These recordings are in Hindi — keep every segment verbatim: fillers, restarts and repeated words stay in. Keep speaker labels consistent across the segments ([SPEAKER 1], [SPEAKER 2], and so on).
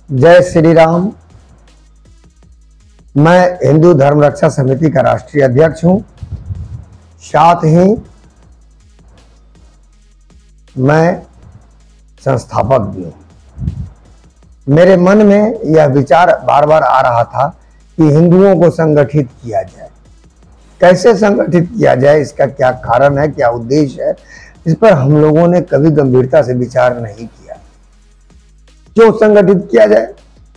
[SPEAKER 1] जय श्री राम। मैं हिंदू धर्म रक्षा समिति का राष्ट्रीय अध्यक्ष हूं। साथ ही मैं संस्थापक भी हूं। मेरे मन में यह विचार बार बार आ रहा था कि हिंदुओं को संगठित किया जाए। कैसे संगठित किया जाए, इसका क्या कारण है, क्या उद्देश्य है, इस पर हम लोगों ने कभी गंभीरता से विचार नहीं किया। क्यों संगठित किया जाए?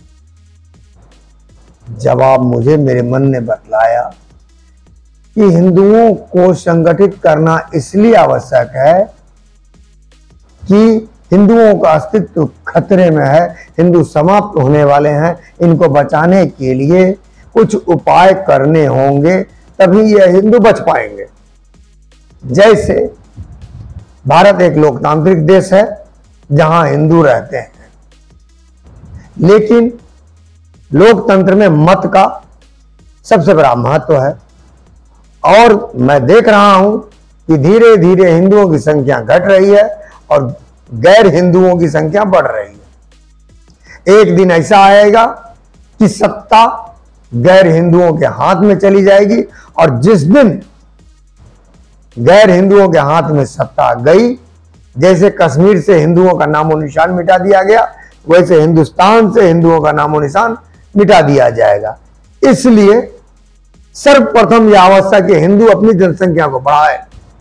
[SPEAKER 1] जवाब मुझे मेरे मन ने बतलाया कि हिंदुओं को संगठित करना इसलिए आवश्यक है कि हिंदुओं का अस्तित्व खतरे में है, हिंदू समाप्त होने वाले हैं। इनको बचाने के लिए कुछ उपाय करने होंगे, तभी यह हिंदू बच पाएंगे। जैसे भारत एक लोकतांत्रिक देश है जहां हिंदू रहते हैं, लेकिन लोकतंत्र में मत का सबसे बड़ा महत्व है। और मैं देख रहा हूं कि धीरे धीरे हिंदुओं की संख्या घट रही है और गैर हिंदुओं की संख्या बढ़ रही है। एक दिन ऐसा आएगा कि सत्ता गैर हिंदुओं के हाथ में चली जाएगी, और जिस दिन गैर हिंदुओं के हाथ में सत्ता गई, जैसे कश्मीर से हिंदुओं का नामो निशान मिटा दिया गया, वैसे हिंदुस्तान से हिंदुओं का नामो निशान मिटा दिया जाएगा। इसलिए सर्वप्रथम यह आवश्यक है हिंदू अपनी जनसंख्या को बढ़ाए।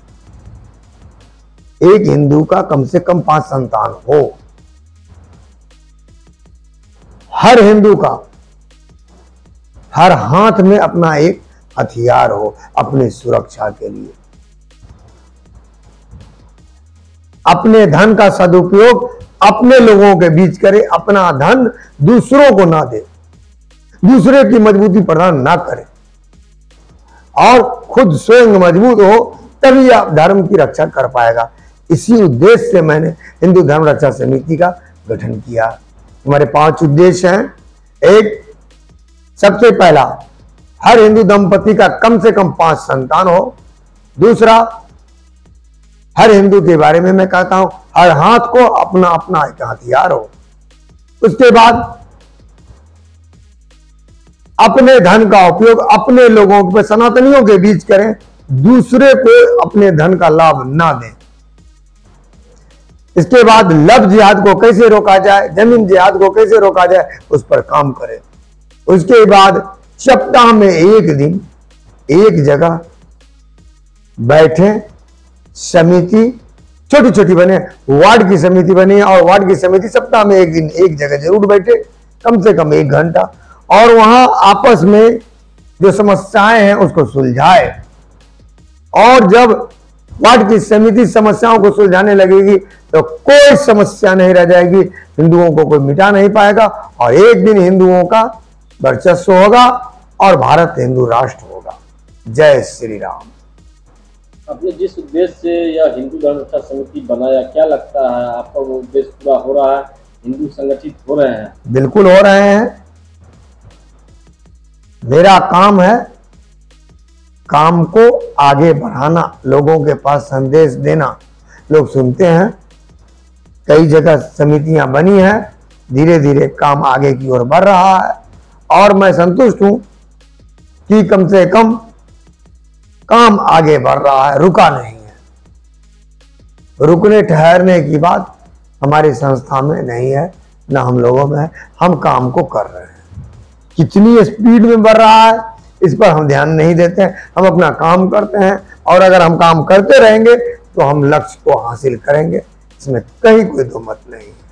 [SPEAKER 1] एक हिंदू का कम से कम पांच संतान हो। हर हिंदू का हर हाथ में अपना एक हथियार हो अपनी सुरक्षा के लिए। अपने धन का सदुपयोग अपने लोगों के बीच करे, अपना धन दूसरों को ना दे, दूसरे की मजबूती प्रदान ना करे, और खुद स्वयं मजबूत हो, तभी आप धर्म की रक्षा कर पाएगा। इसी उद्देश्य से मैंने हिंदू धर्म रक्षा समिति का गठन किया। हमारे पांच उद्देश्य हैं। एक, सबसे पहला, हर हिंदू दंपति का कम से कम पांच संतान हो। दूसरा, हर हिंदू के बारे में मैं कहता हूं हर हाथ को अपना अपना एक हथियार हो। उसके बाद अपने धन का उपयोग अपने लोगों के सनातनियों के बीच करें, दूसरे को अपने धन का लाभ ना दें। इसके बाद लव जिहाद को कैसे रोका जाए, जमीन जिहाद को कैसे रोका जाए, उस पर काम करें। उसके बाद सप्ताह में एक दिन एक जगह बैठे, समिति छोटी छोटी बने, वार्ड की समिति बनी, और वार्ड की समिति सप्ताह में एक दिन एक जगह जरूर बैठे, कम से कम एक घंटा, और वहां आपस में जो समस्याएं हैं उसको सुलझाए। और जब वार्ड की समिति समस्याओं को सुलझाने लगेगी तो कोई समस्या नहीं रह जाएगी, हिंदुओं को कोई मिटा नहीं पाएगा, और एक दिन हिंदुओं का वर्चस्व होगा और भारत हिंदू राष्ट्र होगा। जय श्री राम।
[SPEAKER 2] आपने जिस उद्देश्य से यह हिंदू धर्म रक्षा समिति बनाया, क्या लगता है आपका वो उद्देश्य पूरा हो रहा है? हिंदू संगठित हो रहे हैं?
[SPEAKER 1] बिल्कुल हो रहे हैं। मेरा काम है काम को आगे बढ़ाना, लोगों के पास संदेश देना। लोग सुनते हैं, कई जगह समितियां बनी हैं, धीरे धीरे काम आगे की ओर बढ़ रहा है, और मैं संतुष्ट हूं कि कम से कम काम आगे बढ़ रहा है, रुका नहीं है। रुकने ठहरने की बात हमारी संस्था में नहीं है, ना हम लोगों में है। हम काम को कर रहे हैं। कितनी स्पीड में बढ़ रहा है इस पर हम ध्यान नहीं देते हैं। हम अपना काम करते हैं, और अगर हम काम करते रहेंगे तो हम लक्ष्य को हासिल करेंगे, इसमें कहीं कोई दो मत नहीं है।